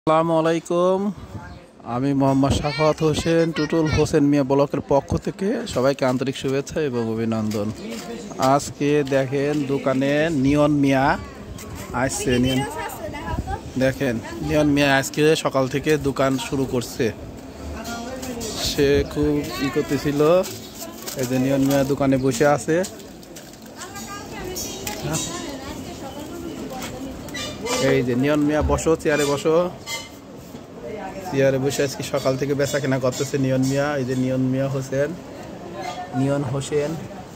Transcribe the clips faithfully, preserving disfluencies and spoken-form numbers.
আসসালামু আলাইকুম। আমি মোহাম্মদ শাফাত হোসেন, টুটুল হোসেন মিয়া ব্লকের পক্ষ থেকে সবাইকে আন্তরিক শুভেচ্ছা এবং অভিনন্দন। আজকে দেখেন দোকানে নিয়ন মিয়া আসছে। নিয়ন দেখেন নিয়ন মিয়া আজকে সকাল থেকে দোকান শুরু করছে। সে খুব ই করতেছিল। এই যে নিয়ন মিয়া দোকানে বসে আছে। এই যে নিয়ন মিয়া, বসো, চেয়ারে বসো। চেয়ারে বসে আজকে সকাল থেকে বেচা কেনা করতেছে নিয়ন মিয়া। এই যে নিয়ন মিয়া হোসেন, নিয়ন হোসেন।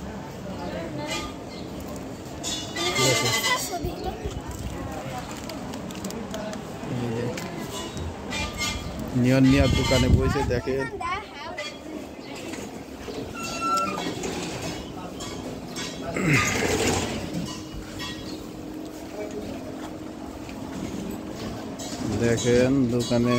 নিয়ন মিয়ার দোকানে বসে দেখেন দেখেন দোকানে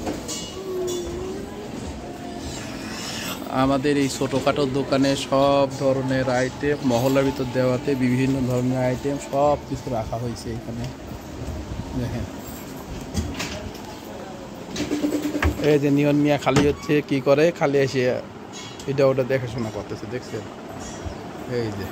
আমাদের এই ছোটোখাটো দোকানে সব ধরনের আইটেম মহল্লার ভিতর দেওয়াতে বিভিন্ন ধরনের আইটেম সব কিছু রাখা হয়েছে এখানে। দেখেন এই যে নিয়ন মিয়া খালি হচ্ছে কি করে, খালি এসে এটা ওটা দেখাশোনা করতেছে, দেখছেন? এই যে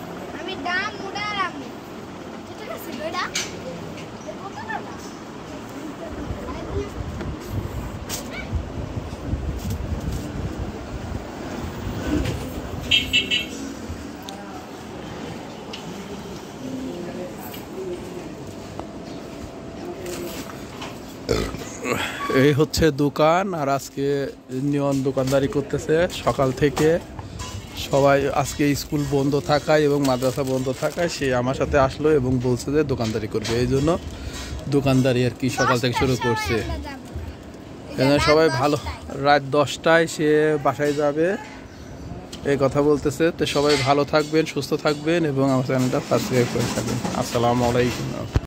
এই হচ্ছে দোকান। আর আজকে নিয়ন দোকানদারি করতেছে সকাল থেকে। সবাই আজকে স্কুল বন্ধ থাকায় এবং মাদ্রাসা বন্ধ থাকায় সে আমার সাথে আসলো এবং বলছে যে দোকানদারি করবে, এই জন্য দোকানদারি আর কি সকাল থেকে শুরু করছে। সবাই ভালো, রাত দশটায় সে বাসায় যাবে এই কথা বলতেছে। তো সবাই ভালো থাকবেন, সুস্থ থাকবেন এবং আমার চ্যানেলটা সাবস্ক্রাইব করে থাকবেন। আসসালামু আলাইকুম।